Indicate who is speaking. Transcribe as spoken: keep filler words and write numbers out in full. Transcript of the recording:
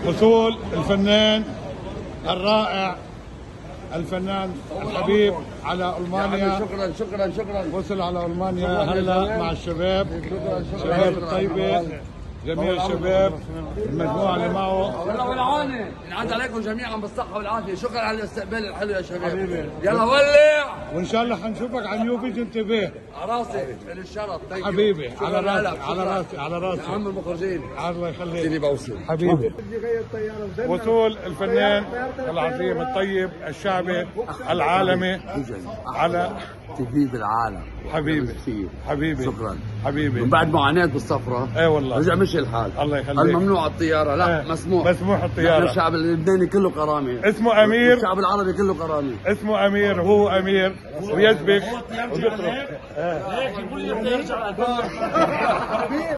Speaker 1: وصول الفنان الرائع الفنان الحبيب على المانيا.
Speaker 2: شكرا شكرا شكرا.
Speaker 1: وصل على المانيا هلا مع الشباب، شباب الطيبه، جميع الشباب المجموعه اللي معه.
Speaker 2: يلا والعاني ينعاد عليكم جميعا بالصحه والعافيه. شكرا على الاستقبال الحلو يا شباب. يلا ولع،
Speaker 1: وان شاء الله حنشوفك على نيو فيجن تي في.
Speaker 2: على راسي الشرف.
Speaker 1: حبيبي على راسي على راسي على راسي
Speaker 2: يا عم المخرجين.
Speaker 1: الله يخليك.
Speaker 2: سيدي بوصل
Speaker 1: حبيبي. وصول الفنان العظيم الطيب الشعبي العالمي على
Speaker 2: تي في بالعالم.
Speaker 1: حبيبي حبيبي
Speaker 2: شكرا
Speaker 1: حبيبي.
Speaker 2: من بعد معاناه بالصفرة
Speaker 1: اي والله
Speaker 2: رجع مشي الحال.
Speaker 1: الله يخليك.
Speaker 2: الممنوع الطياره لا ايه. مسموح
Speaker 1: مسموح الطياره.
Speaker 2: الشعب اللبناني كله كرامه.
Speaker 1: اسمه امير.
Speaker 2: الشعب العربي كله كرامه.
Speaker 1: اسمه امير وهو امير ويسبك وبيترك.